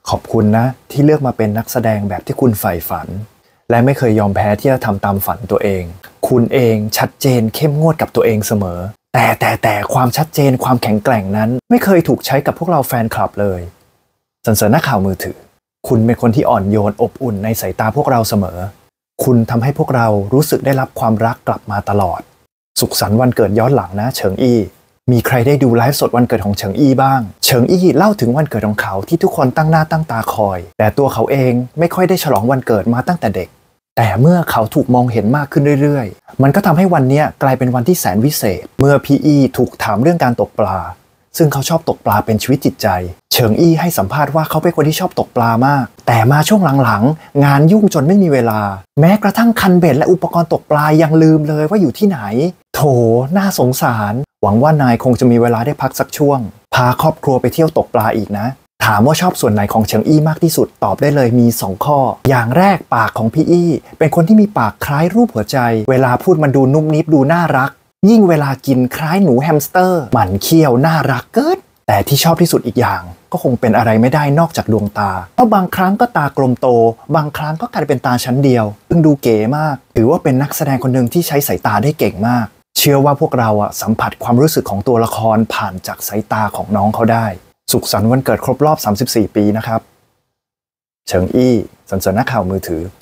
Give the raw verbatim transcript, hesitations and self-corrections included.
ขอบคุณนะที่เลือกมาเป็นนักแสดงแบบที่คุณใฝ่ฝันและไม่เคยยอมแพ้ที่จะทำตามฝันตัวเองคุณเองชัดเจนเข้มงวดกับตัวเองเสมอแต่แต่แต่ความชัดเจนความแข็งแกร่งนั้นไม่เคยถูกใช้กับพวกเราแฟนคลับเลยสรรเสริญนักข่าวมือถือคุณเป็นคนที่อ่อนโยนอบอุ่นในสายตาพวกเราเสมอคุณทำให้พวกเรารู้สึกได้รับความรักกลับมาตลอดสุขสันต์วันเกิดย้อนหลังนะเฉิงอี้มีใครได้ดูไลฟ์สดวันเกิดของเฉิงอี้บ้างเฉิงอี้เล่าถึงวันเกิดของเขาที่ทุกคนตั้งหน้าตั้งตาคอยแต่ตัวเขาเองไม่ค่อยได้ฉลองวันเกิดมาตั้งแต่เด็กแต่เมื่อเขาถูกมองเห็นมากขึ้นเรื่อยๆมันก็ทำให้วันนี้กลายเป็นวันที่แสนวิเศษเมื่อพี่อี้ถูกถามเรื่องการตกปลาซึ่งเขาชอบตกปลาเป็นชีวิตจิตใจเฉิงอี้ให้สัมภาษณ์ว่าเขาเป็นคนที่ชอบตกปลามากแต่มาช่วงหลังๆงานยุ่งจนไม่มีเวลาแม้กระทั่งคันเบ็ดและอุปกรณ์ตกปลายังลืมเลยว่าอยู่ที่ไหนโถน่าสงสารหวังว่านายคงจะมีเวลาได้พักสักช่วงพาครอบครัวไปเที่ยวตกปลาอีกนะถามว่าชอบส่วนไหนของเฉิงอี้มากที่สุดตอบได้เลยมีสองข้ออย่างแรกปากของพี่อี้เป็นคนที่มีปากคล้ายรูปหัวใจเวลาพูดมันดูนุ่มนิบดูน่ารักยิ่งเวลากินคล้ายหนูแฮมสเตอร์หมั่นเคี้ยวน่ารักเกินแต่ที่ชอบที่สุดอีกอย่างก็คงเป็นอะไรไม่ได้นอกจากดวงตาเพราะบางครั้งก็ตากลมโตบางครั้งก็กลายเป็นตาชั้นเดียวซึ่งดูเก๋มากถือว่าเป็นนักแสดงคนหนึ่งที่ใช้สายตาได้เก่งมากเชื่อว่าพวกเราอะสัมผัสความรู้สึกของตัวละครผ่านจากสายตาของน้องเขาได้สุขสันต์วันเกิดครบรอบสามสิบสี่ปีนะครับเฉิงอี้สรรเสริญนักข่าวมือถือ